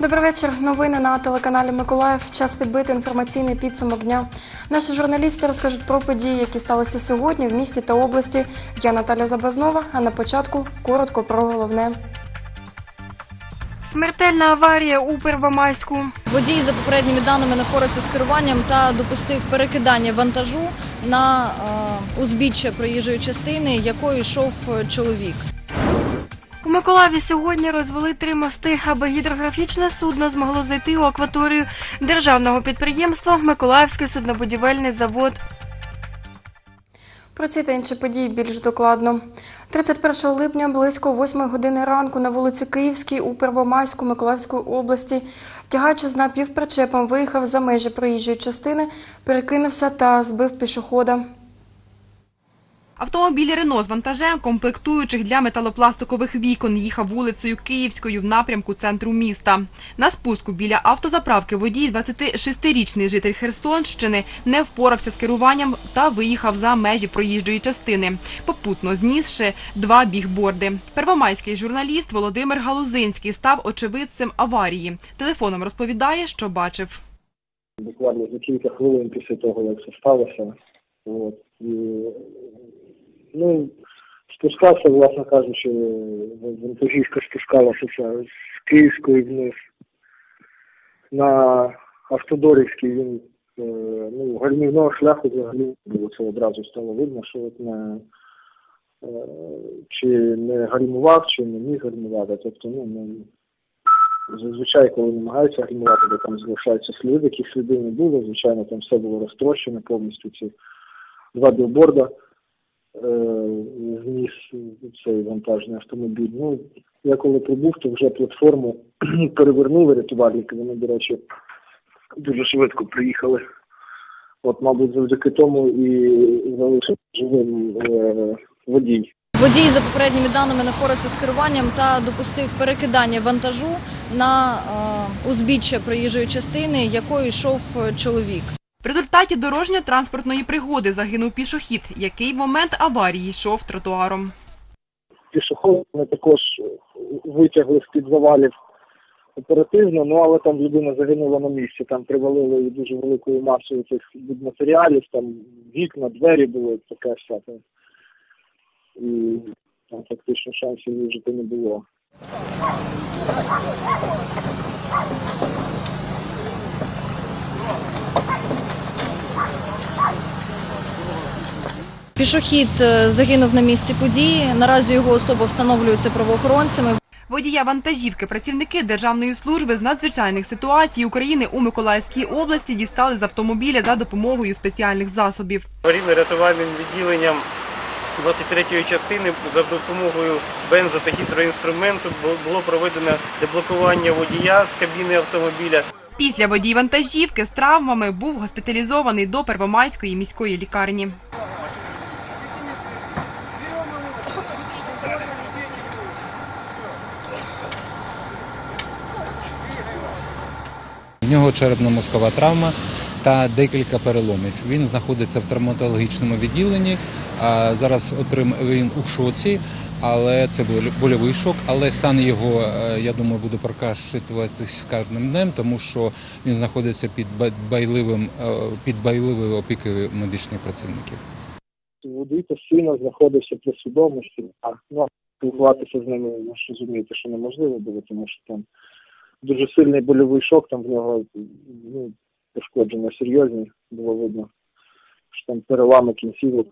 Добрий вечір. Новини на телеканалі Миколаїв. Час підбити інформаційний підсумок дня. Наші журналісти розкажуть про події, які сталися сьогодні в місті та області. Я Наталя Забазнова, а на початку коротко про головне. Смертельна аварія у Первомайську. Водій, за попередніми даними, не впорався з керуванням та допустив перекидання вантажу на узбіччя проїжджої частини, якою йшов чоловік. У Миколаєві сьогодні розвели 3 мости, аби гідрографічне судно змогло зайти у акваторію державного підприємства «Миколаївський суднобудівельний завод». Про ці та інші події більш докладно. 31 липня близько 8 години ранку на вулиці Київській у Первомайську Миколаївської області тягач з напівпричепом виїхав за межі проїжджої частини, перекинувся та збив пішохода. Автомобіль «Рено» з вантажем, комплектуючих для металопластикових вікон, їхав вулицею Київською в напрямку центру міста. На спуску біля автозаправки водій, 26-річний житель Херсонщини, не впорався з керуванням та виїхав за межі проїжджої частини, попутно знісши 2 бігборди. Первомайський журналіст Володимир Галузинський став очевидцем аварії. Телефоном розповідає, що бачив. Буквально за кілька хвилин після того, як це сталося, спускався, власне кажучи, вантажівка спускалася з Київської вниз на Автодорівський. Він гальмівного шляху взагалі не було, це одразу стало видно, що чи не гальмував, чи не міг гальмувати. Тобто, зазвичай, коли намагаються гальмувати, то там залишаються сліди, яких слідів не було, звичайно, там все було розтрощено повністю, ці 2 білборда. Зніс цей вантажний автомобіль. Я коли прибув, то вже платформу перевернули рятувальники, вони, до речі, дуже швидко приїхали. Мабуть, завдяки тому і залишився живим водій. Водій, за попередніми даними, не впорався з керуванням та допустив перекидання вантажу на узбіччя проїжджої частини, якою йшов чоловік. В результаті дорожньо-транспортної пригоди загинув пішохід, який в момент аварії йшов тротуаром. Пішохід ми також витягли з-під завалів оперативно, але там людина загинула на місці. Там привалили її дуже великою масою цих матеріалів, там вікна, двері були, таке все. І там фактично шансів вижити не було. Пішохід загинув на місці події. Наразі його особа встановлюється правоохоронцями. Водія вантажівки працівники Державної служби з надзвичайних ситуацій України у Миколаївській області дістали з автомобіля за допомогою спеціальних засобів. Аварійно-рятувальним відділенням 23-ї частини за допомогою бензо- та гідроінструменту було проведено деблокування водія з кабіни автомобіля. Після водій вантажівки з травмами був госпіталізований до Первомайської міської лікарні. В нього черепно-мозкова травма та декілька переломів. Він знаходиться в травматологічному відділенні. Зараз він у шоці, але це больовий шок. Але стан його, я думаю, буде покращуватися з кожним днем, тому що він знаходиться під байливою опікою медичних працівників. Водій постійно знаходився при свідомості, спілкуватися з ними, розумієте, що неможливо було, тому що там дуже сильний больовий шок, там в нього пошкодження серйозні, було видно, що там перелами кінцівок.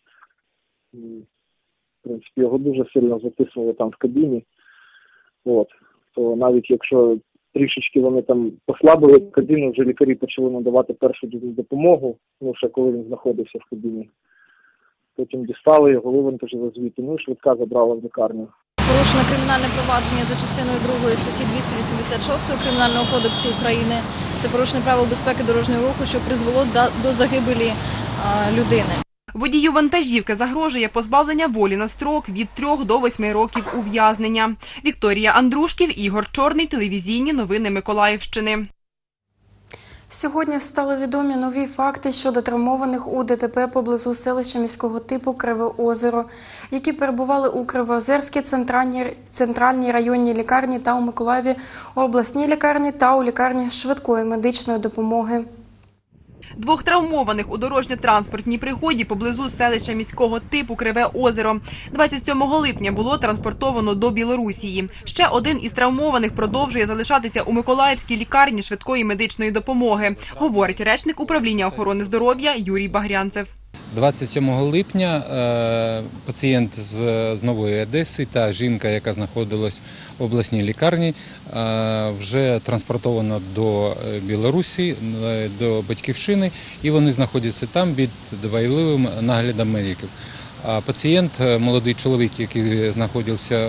В принципі, його дуже сильно затиснули там в кабіні. То навіть якщо трішечки вони там послабили кабіну, вже лікарі почали надавати першу допомогу, ще коли він знаходився в кабіні. Потім дістали його, вивантажили звідти, і швидка забрала в лікарню. Порушено кримінальне провадження за частиною 2 статті 286 Кримінального кодексу України. Це порушення правил безпеки дорожнього руху, що призвело до загибелі людини. Водію вантажівки загрожує позбавлення волі на строк від 3 до 8 років ув'язнення. Вікторія Андрушків, Ігор Чорний, телевізійні новини Миколаївщини. Сьогодні стали відомі нові факти щодо травмованих у ДТП поблизу селища міського типу Криве Озеро, які перебували у Кривоозерській центральній районній лікарні та у Миколаєві обласній лікарні та у лікарні швидкої медичної допомоги. Двох травмованих у дорожньо-транспортній пригоді поблизу селища міського типу Криве Озеро 27 липня було транспортовано до Білорусії. Ще один із травмованих продовжує залишатися у Миколаївській лікарні швидкої медичної допомоги, говорить речник управління охорони здоров'я Юрій Багрянцев. 27 липня пацієнт з Нової Одеси та жінка, яка знаходилась в обласній лікарні, вже транспортовано до Білорусі, до Батьківщини, і вони знаходяться там під дбайливим наглядом медиків. Пацієнт, молодий чоловік, який знаходився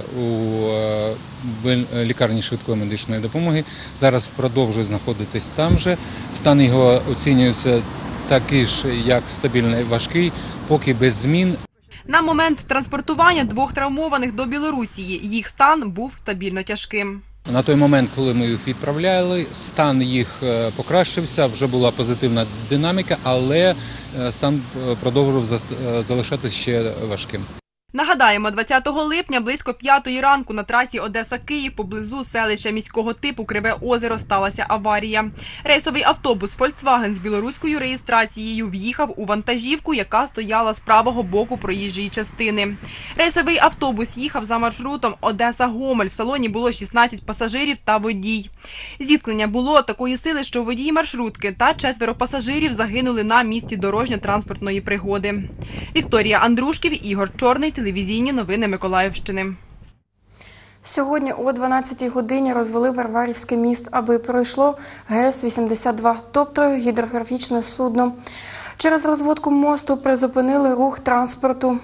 у лікарні швидкої медичної допомоги, зараз продовжує знаходитись там же. Стан його оцінюється такий ж, як стабільний важкий, поки без змін. На момент транспортування двох травмованих до Білорусії їх стан був стабільно тяжким. На той момент, коли ми їх відправляли, стан їх покращився, вже була позитивна динаміка, але стан продовжував залишатися ще важким. Нагадаємо, 20 липня близько 5 ранку на трасі Одеса-Київ поблизу селища міського типу Криве Озеро сталася аварія. Рейсовий автобус «Фольксваген» з білоруською реєстрацією в'їхав у вантажівку, яка стояла з правого боку проїжджої частини. Рейсовий автобус їхав за маршрутом Одеса-Гомель. В салоні було 16 пасажирів та водій. Зіткнення було такої сили, що водій маршрутки та 4 пасажирів загинули на місці дорожньо-транспортної пригоди. Вікторія Андрушків, Ігор Чорний, телевізійні новини Миколаївщини. Сьогодні о 12-й годині розвели Варварівський міст, аби пройшло ГЕС-82, тобто гідрографічне судно. Через розводку мосту призупинили рух транспорту.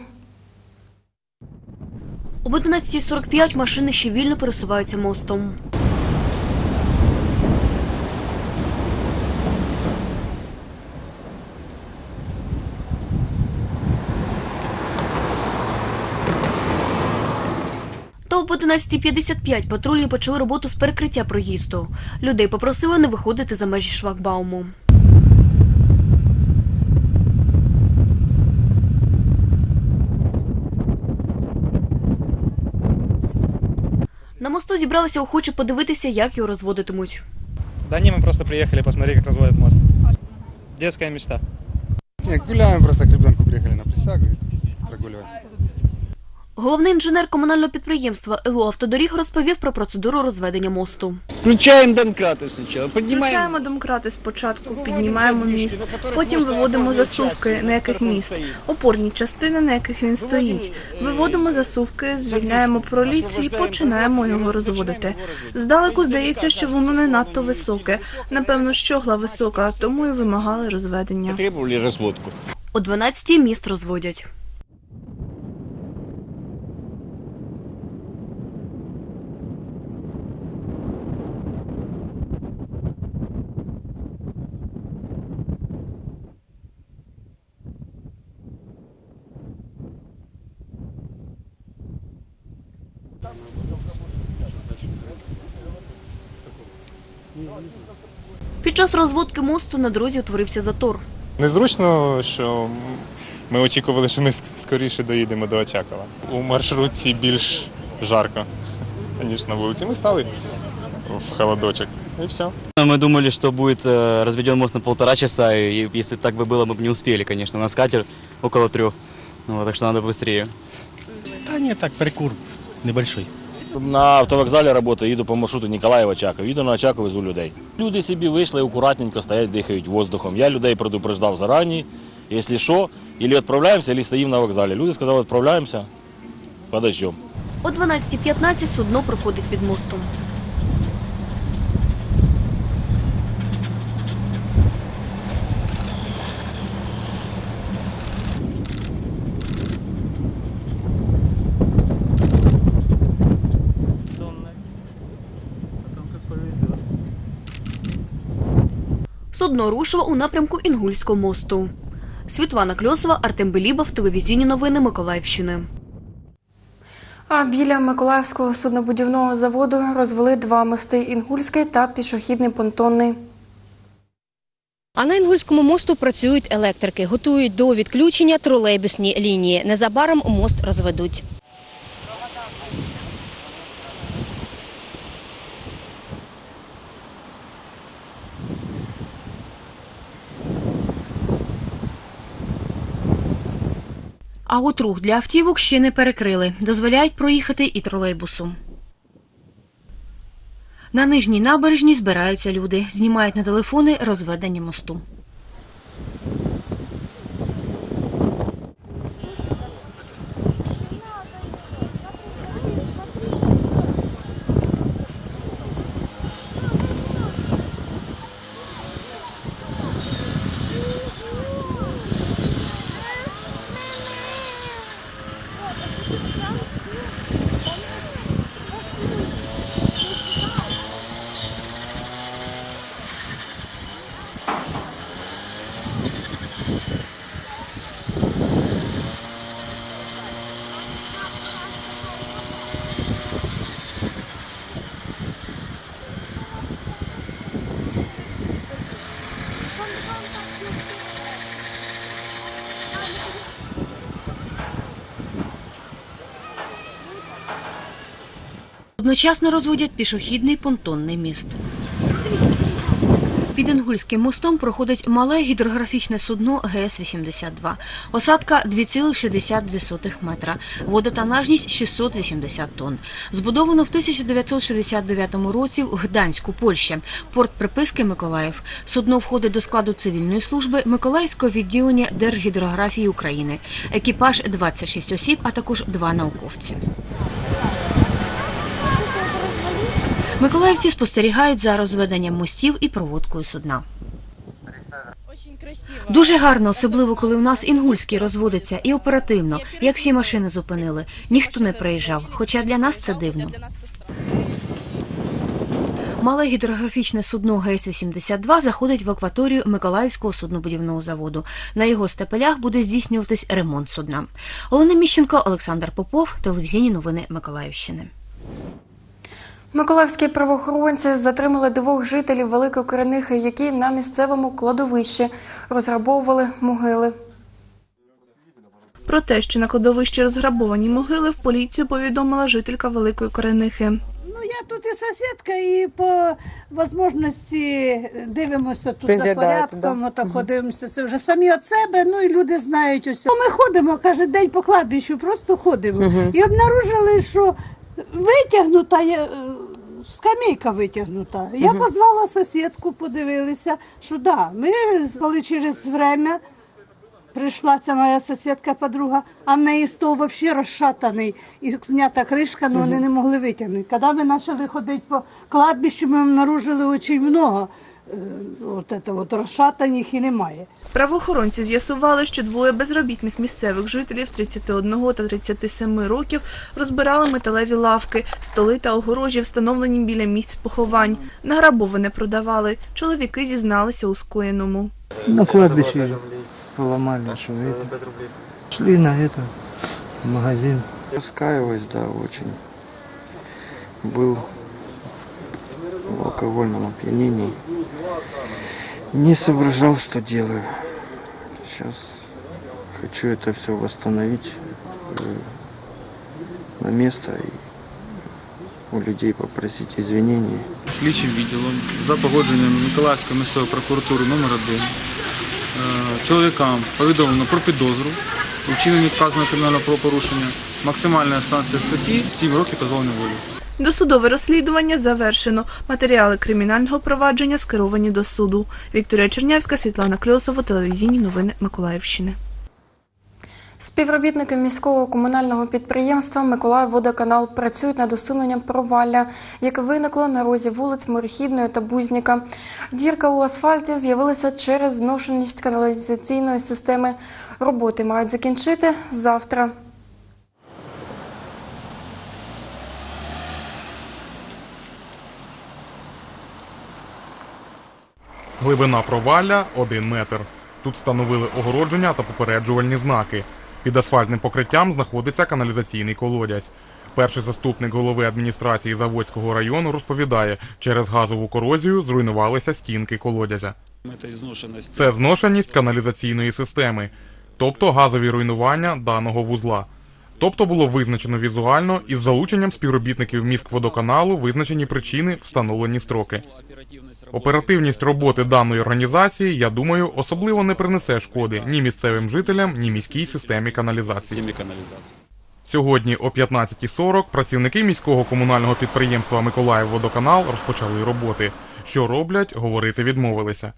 Об 11:45 машини ще вільно пересуваються мостом. Та об 11:55 патрульні почали роботу з перекриття проїзду. Людей попросили не виходити за межі шлагбауму. На мосту зібралися охочі подивитися, як його розводитимуть. Да не, мы просто приехали посмотреть, как разводят мост. Детская мечта. Не, гуляем просто к ребенку, приехали на присягу и прогуливаемся. Головний інженер комунального підприємства ЛУ «Автодоріг» розповів про процедуру розведення мосту. Включаємо домкрати спочатку, Включаємо домкрати спочатку, піднімаємо міст, потім виводимо засувки, на яких міст, опорні частини, на яких він стоїть. Виводимо засувки, звільняємо проліт і починаємо його розводити. Здалеку здається, що воно не надто високе. Напевно, щогла висока, тому і вимагали розведення. Потребували розводку. О 12:00 міст розводять. Під час розводки мосту на дорозі утворився затор. Незручно, що ми очікували, що ми скоріше доїдемо до Очакова. У маршрутці більш жарко, ніж на вулиці. Ми стали в холодочок, і все. Мы думали, что будет разведен мост на 1,5 часа, и если бы так бы было, мы бы не успели, конечно. У нас катер около 3, так что надо быстрее. Та ні, так, перекур небольшой. На автовокзалі працюю, їду по маршруту Ніколаєв-Очаков. Їду на Очаков, везу людей. Люди собі вийшли, акуратненько стоять, дихають воздухом. Я людей предупреждав зарані, якщо що, або відправляємося, або стоїмо на вокзалі. Люди сказали, відправляємося, подождемо. О 12:15 судно проходить під мостом. Судно рушило у напрямку Інгульського мосту. Світлана Кльосова, Артем Белібов, телевізійні новини Миколаївщини. А біля Миколаївського суднобудівного заводу розвели 2 мости – Інгульський та пішохідний понтонний. А на Інгульському мосту працюють електрики, готують до відключення тролейбусні лінії. Незабаром мост розведуть. А от рух для автівок ще не перекрили. Дозволяють проїхати і тролейбусу. На нижній набережній збираються люди. Знімають на телефони розведення мосту. Одночасно розводять пішохідний понтонний міст. Під Інгульським мостом проходить мале гідрографічне судно ГС-82. Осадка 2,62 метра. Водотонажність 680 тонн. Збудовано в 1969 році в Гданську, Польща. Порт приписки Миколаїв. Судно входить до складу цивільної служби Миколаївського відділення Держгідрографії України. Екіпаж 26 осіб, а також 2 науковці. Миколаївці спостерігають за розведенням мостів і проводкою судна. Дуже гарно, особливо коли у нас Інгульський розводиться і оперативно, як всі машини зупинили. Ніхто не приїжджав, хоча для нас це дивно. Мале гідрографічне судно ГС-82 заходить в акваторію Миколаївського суднобудівного заводу. На його стапелях буде здійснюватись ремонт судна. Олена Міщенко, Олександр Попов, телевізійні новини Миколаївщини. Миколаївські правоохоронці затримали 2 жителів Великої Коренихи, які на місцевому кладовищі розграбовували могили. Про те, що на кладовищі розграбовані могили, в поліцію повідомила жителька Великої Коренихи. Ну, я тут і сусідка, і по можливості дивимося тут за порядком, отак дивимося, це вже самі від себе, ну і люди знають усе. Ми ходимо кожен день по кладбищу, просто ходимо. І обнаружили, що витягнута, скамейка витягнута. Я позвала сусідку, подивилися, що да, ми, коли через время прийшла ця моя сусідка-подруга, а в неї стол взагалі розшатаний і знята кришка, але вони не могли витягнути. Коли ми почали ходити по кладбищу, ми обнаружили дуже багато розшатаних і немає. Правоохоронці з'ясували, що 2 безробітних місцевих жителів 31 та 37 років розбирали металеві лавки, столи та огорожі, встановлені біля місць поховань. Награбоване продавали. Чоловіки зізналися у скоєному. На кладбище поломали, что это. Шли на это, в магазин. Раскаиваюсь, да, очень. Был в алкогольном опьянении. Не соображал, что делаю. Сейчас хочу это все восстановить на место и у людей попросить извинения. Слідчим відділом за погодженням Миколаївської місцевої прокуратури номер 1 чоловікам повідомлено про підозру у вчиненні вказаного кримінального правопорушення. Максимальна санкція статті 7 років позбавлення волі. Досудове розслідування завершено. Матеріали кримінального провадження скеровані до суду. Вікторія Чернявська, Світлана Кльосова, телевізійні новини Миколаївщини. Співробітники міського комунального підприємства «Миколаївводоканал» працюють над усуненням провалля, яке виникло на розі вулиць Морехідної та Бузніка. Дірка у асфальті з'явилася через зношеність каналізаційної системи. Роботи мають закінчити завтра. Глибина провалля – 1 метр. Тут встановили огородження та попереджувальні знаки. Під асфальтним покриттям знаходиться каналізаційний колодязь. Перший заступник голови адміністрації Заводського району розповідає, через газову корозію зруйнувалися стінки колодязя. Це зношеність каналізаційної системи, тобто газові руйнування даного вузла. Тобто було визначено візуально із залученням співробітників міськводоканалу визначені причини, встановлені строки. Оперативність роботи даної організації, я думаю, особливо не принесе шкоди ні місцевим жителям, ні міській системі каналізації. Сьогодні о 15:40 працівники міського комунального підприємства «Миколаївводоканал» розпочали роботи. Що роблять, говорити відмовилися.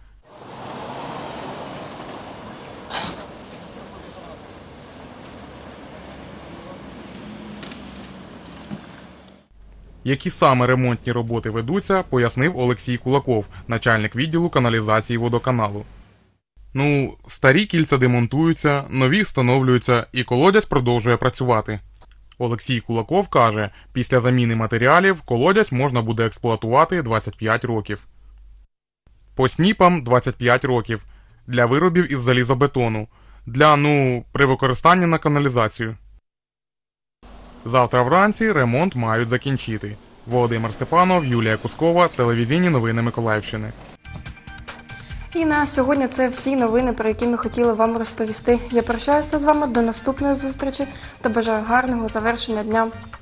Які саме ремонтні роботи ведуться, пояснив Олексій Кулаков, начальник відділу каналізації водоканалу. Старі кільця демонтуються, нові встановлюються і колодязь продовжує працювати. Олексій Кулаков каже, після заміни матеріалів колодязь можна буде експлуатувати 25 років. По сніпам 25 років. Для виробів із залізобетону. При використанні на каналізацію. Завтра вранці ремонт мають закінчити. Володимир Степанов, Юлія Кускова, телевізійні новини Миколаївщини. І на сьогодні це всі новини, про які ми хотіли вам розповісти. Я прощаюся з вами до наступної зустрічі та бажаю гарного завершення дня.